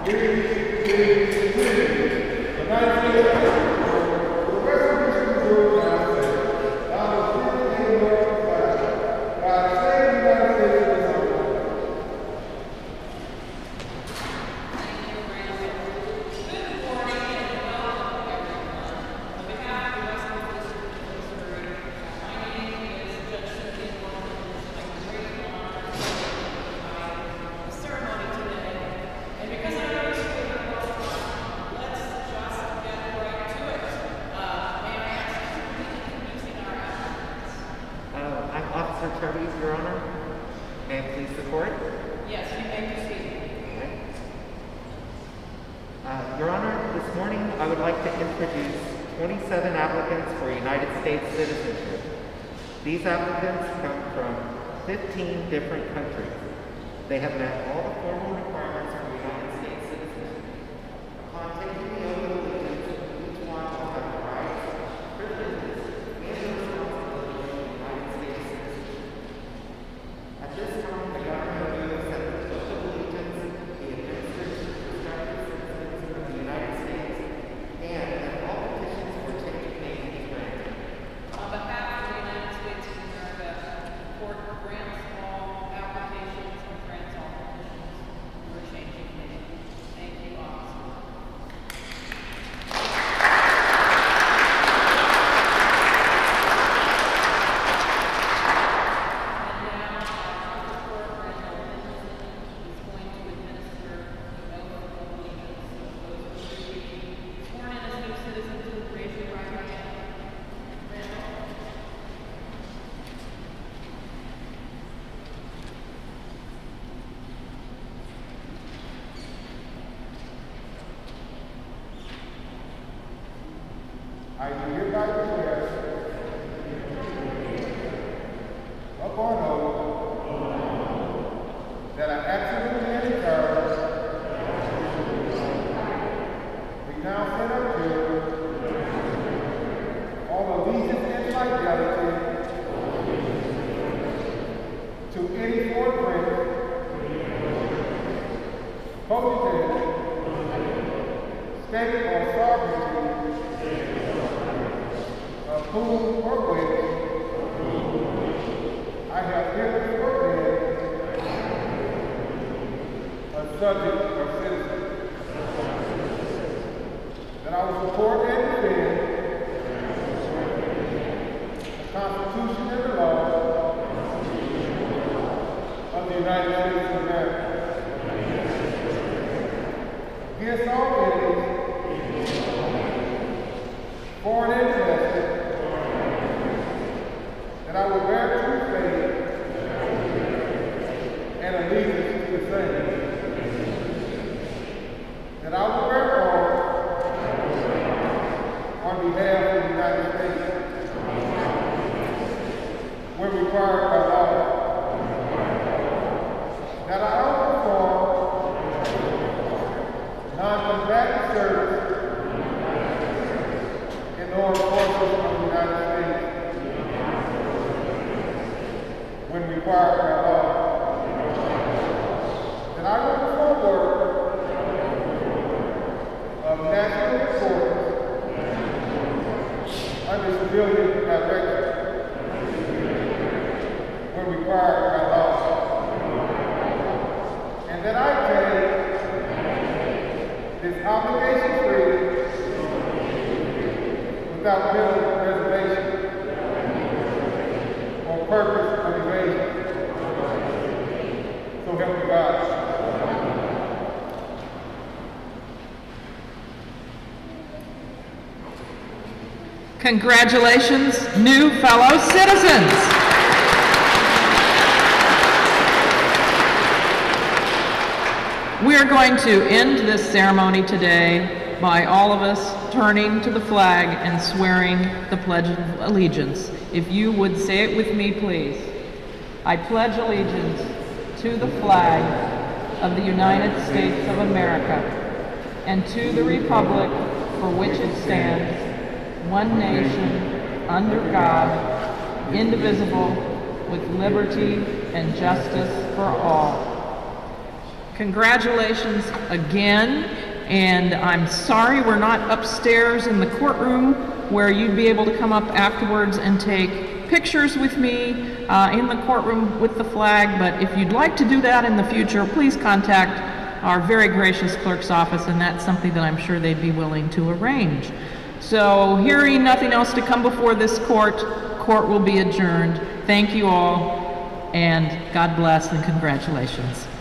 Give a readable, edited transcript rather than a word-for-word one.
Your Honor. May I please support? Yes, you may proceed. Okay. Your Honor, this morning I would like to introduce 27 applicants for United States citizenship. These applicants come from 15 different countries. They have met all the formal requirements for United States citizenship. Upon taking the oath of allegiance, each one will have the rights, privileges, and the responsibilities of United States citizenship. At this time, the government moves that the oath of allegiance be administered to prospective citizens of the United States, and that all petitions for change of name be granted. On behalf of the United States of America, the court grants all applications and grants all petitions for change of name. Thank you, officer. I do hereby declare upon oath that I absolutely and entirely renounce and abjure all allegiance and fidelity to any foreign prince, potentate, state or sovereignty of whom or which I have heretofore been a subject or citizen, that I will support and defend the Constitution and the laws of the United States of America, against all enemies, foreign and domestic, that I will bear true faith and allegiance to the same, that I will bear arms on behalf of the United States when required by law, that I will perform non-combatant service in the armed forces of the United States when required by law, that I will perform work of national importance under civilian direction when required by law, and that I take this obligation freely without mental reservation or purpose of evasion. So help me God. Congratulations, new fellow citizens. We are going to end this ceremony today by all of us turning to the flag and swearing the Pledge of Allegiance. If you would say it with me, please. I pledge allegiance to the flag of the United States of America and to the republic for which it stands, one nation, under God, indivisible, with liberty and justice for all. Congratulations again, and I'm sorry we're not upstairs in the courtroom where you'd be able to come up afterwards and take pictures with me in the courtroom with the flag, but if you'd like to do that in the future, please contact our very gracious clerk's office, and that's something that I'm sure they'd be willing to arrange. So, hearing nothing else to come before this court will be adjourned. Thank you all, and God bless and congratulations.